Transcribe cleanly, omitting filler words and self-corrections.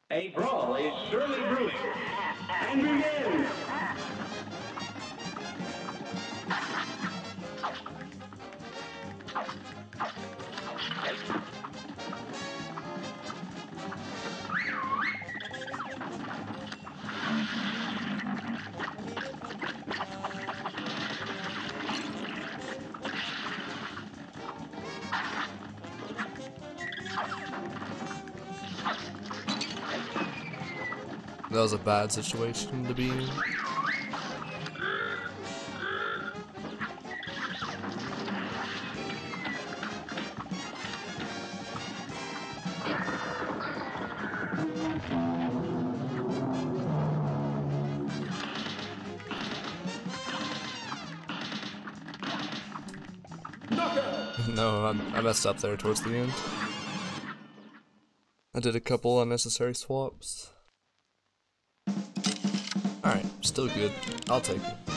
A brawl is surely brewing. And begin! That was a bad situation to be in. No, I messed up there towards the end. I did a couple unnecessary swaps. Alright, still good. I'll take it.